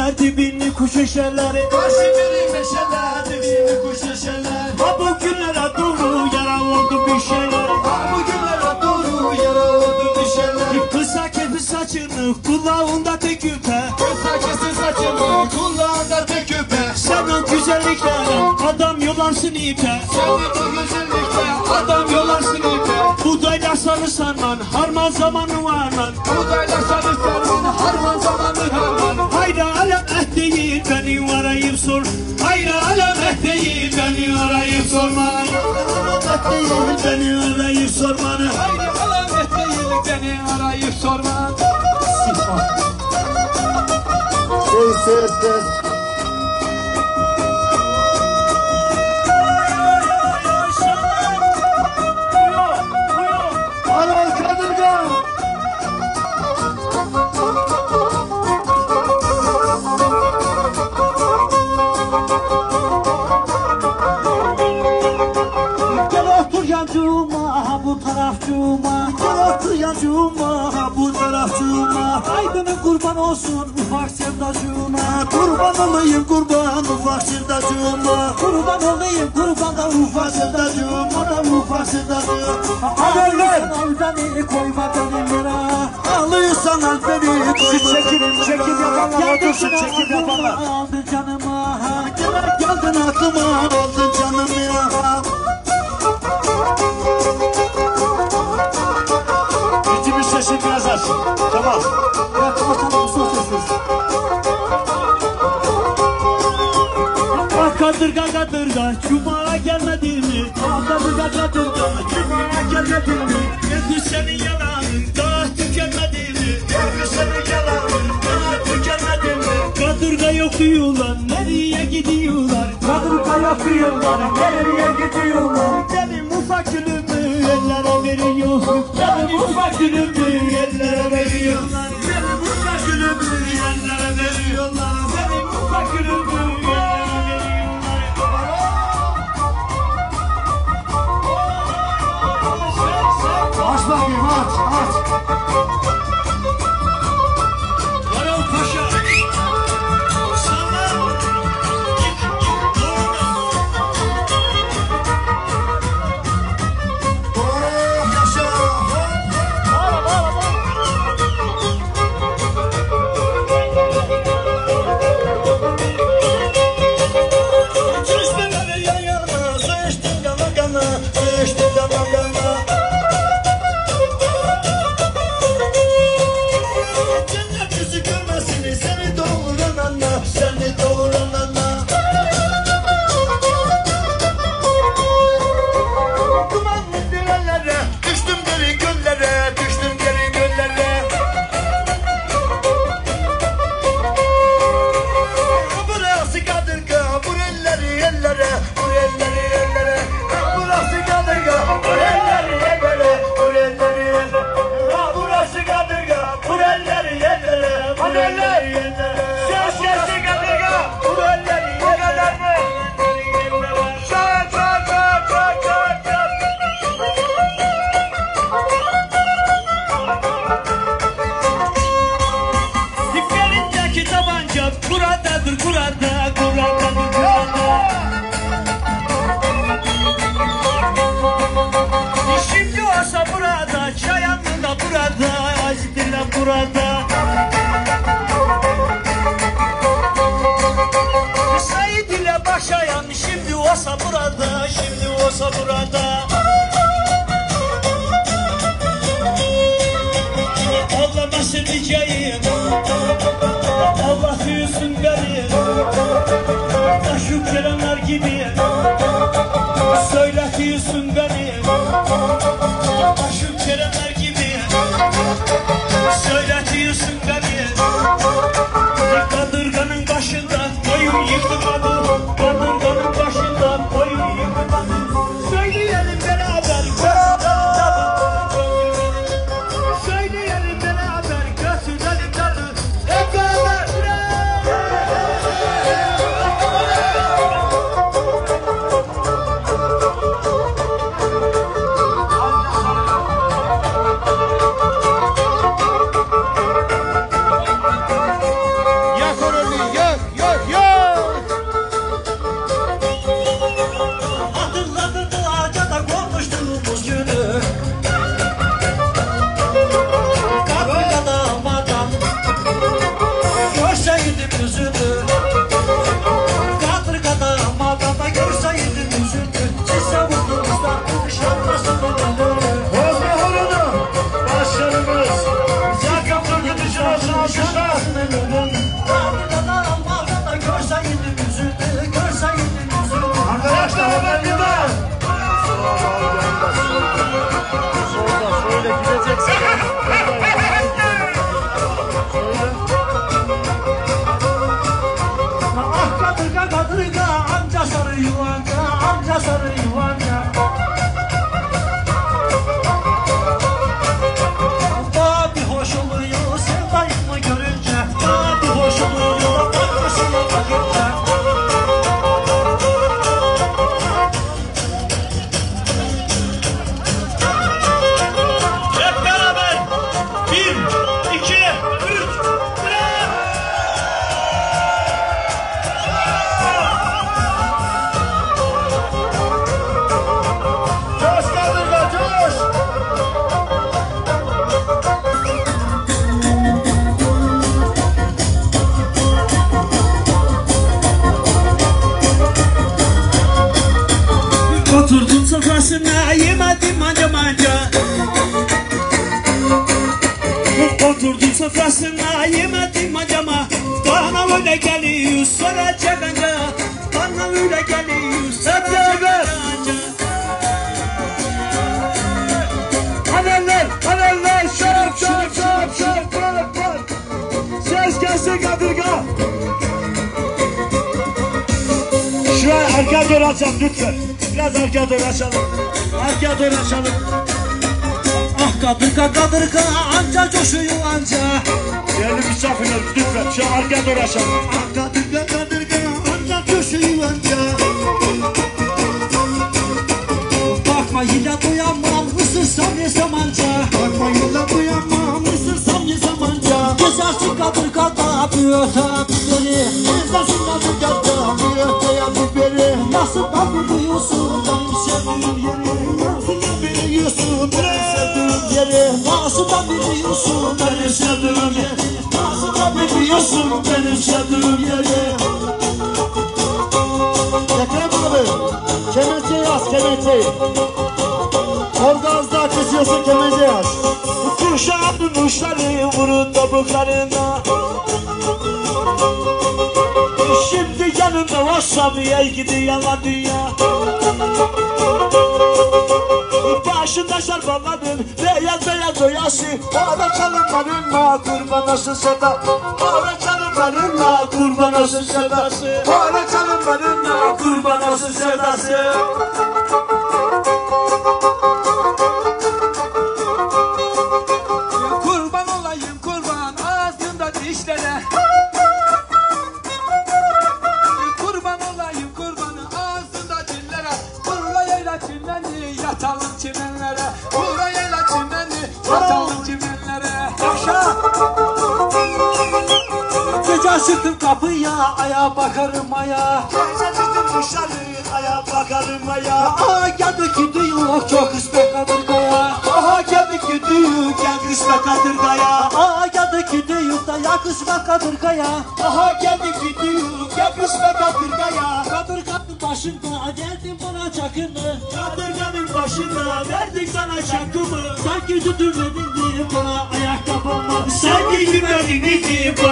meşeler, dibini kuş eşeler. Kaşmiri meşeler, dibini kuş eşeler. Ha bu günlere doğru yara oldu bir şeyler. Ha bu günlere doğru yara oldu bir şeyler. Kısa kefi saçını, kulağında tek küpe. Kısa kesin saçını, kulağında tek küpe. Sen o güzelliklerle adam yolarsın ipe. Senin o güzellikle adam yolarsın ipe. Buğdayla sarı sarman, harman zamanı var lan. Buğdayla sarı sarman, harman zamanı harman. Hayra alem değil beni arayıp sor. Hayra alem değil beni arayıp sorma. Hayra değil beni arayıp sormanı. Haydi alamet değil beni arayıp sorma. Aral Kadırga. Gel otur yancıma, bu tarafçıma. Gel otur yancıma, bu tarafçıma. Aydının kurban olsun ufak sevdacığıma. Kurban olayım kurban ufak sevdacığıma. Kurban olayım kurban da ufak sevdacığıma. Da ufak sevdacığıma. Alırsan al beni koyma beni lira. Alırsan al beni koyma. Çekim yapanlar otursun, çekim yapanlar. Aldın canıma, geldin aklıma, aldın canım ya. Ritmin sesini biraz aç. Tamam. Bırak ortamı sus sessiz. Ah kadırga kadırga, cumaya gelmedin mi? Ah kadırga kadırga, cumaya gelmedin mi? Nedir senin yalanın, daha tükenmedi mi? Nedir senin yalanın, daha tükenmedi mi? Kadırga yok diyorlar, nereye gidiyorlar? Kadırga yok diyorlar, nereye gidiyorlar? Benim ufak gülümü ellere veriyor. Benim ufak gülümü ellere veriyorlar. Benim ufak gülümü ellere veriyorlar. Benim ufak gülümü ellere veriyorlar. Aç bakayım, aç. Varol Paşa. Sağlam. Çeşmelere yan yana, sıçtın kana kana, sıçtın kana kana. Cennet yüzü görmesini seni doğuran anla, seni doğuran anla. Dumanlı direllere, düştüm geri göllere, düştüm geri göllere. Burası kadırga, vur elleri ellere, vur elleri ellere. Burası kadırga, vur elleri ellere, vur elleri ellere. Burası kadırga, vur elleri ellere, vur elleri ellere. Burası kadırga, vur elleri ellere. Çak çak çak çak çak çak. Diplerindeki tabanca buradadır burada, buradadır burada. Şimdi olsa burada, Çayanlı da burada, Aziz'le burada. Said ile başlayan şimdi olsa burada, şimdi olsa burada. Ağlamasın diyeceğim, Allah büyüsün beni. Şu kelamlar gibi söyletiyorsun beni. Şu kelamlar gibi söyletiyorsun Alkışlar. Görsen yedim yüzünü, görsen yedim yüzünü. Arkadaşlar hemen bir daha. Solda şöyle gideceksin. Ah kadırga kadırga amca sarı yuvanca, amca sarı yuvanca. Daha bir hoş oluyor sevdayımı görünce, daha bir hoş oluyor bakmışına bakınca. Hep beraber. 1, 2, 3. Coş kadırga coş. Oturdum sofrasına yemedim manca manca. Oturdum sofrasına yemedim mancama. Bana öyle geliyor soracak anca. Bana öyle geliyor soracak anca. Haberler, şap. Ses gelsin kadırga. Şuraya arkaya doğru açalım lütfen. Biraz arkaya doğru açalım. Arkaya doğru açalım. Ah kadırga kadırga anca coşuyor anca. Değerli misafirler lütfen şu arkaya doğru açalım. Ah kadırga kadırga anca coşuyor anca. Bakma yine doyamam ısırsam yesem anca. Bakma yine doyamam ısırsam yesem anca. Gezersin kadırgada bir öten biberi. Gezersin kadırgada bir öten biberi. Nasıl da buluyorsun benim sevdiğim yeri. Nasıl da biliyorsun benim sevdiğim yeri. Nasıl da biliyorsun benim sevdiğim yeri. Nasıl da biliyorsun benim sevdiğim yeri. Ekrem abi, kemençeyi yaz, kemençeyi. Orada az daha kesiyorsun, kemençeyi yaz. Kuşağının uçları vurun topuklarına. Şimdi yanımda varsam ey gidi yalan dünya. Başında şarpaladın beyaz beyaz oyası. Ara çalınlarınla kurban olsun seda. Ara çalınlarınla kurban olsun sedası. Ara çalınlarınla kurban olsun sedası. Kurban olayım kurban ağzında dişlere. Kurban olayım kurbanı ağzında dillere. Burayayla çimlenli yatalım çimenlere. Burayayla çimlenli yatalım çimenlere. Yaşa. Gece açtım kapıya ayağa bakarım aya. Gece açtım dışarı ayağa bakarım aya. Aha geldi gidiyor çok kısmet kadırgaya. Aha geldi gidiyor gel kısmet kadırgaya. Aha geldi gidiyor da ya kısmet kadırgaya. Aha geldi gidiyor gel kısmet kadırgaya. Kadırganın başında verdin bana çakını. Kadırganın başında verdik sana çakımı. Sanki tütürmedin bana ayakkabımı. Sanki gümerdin bana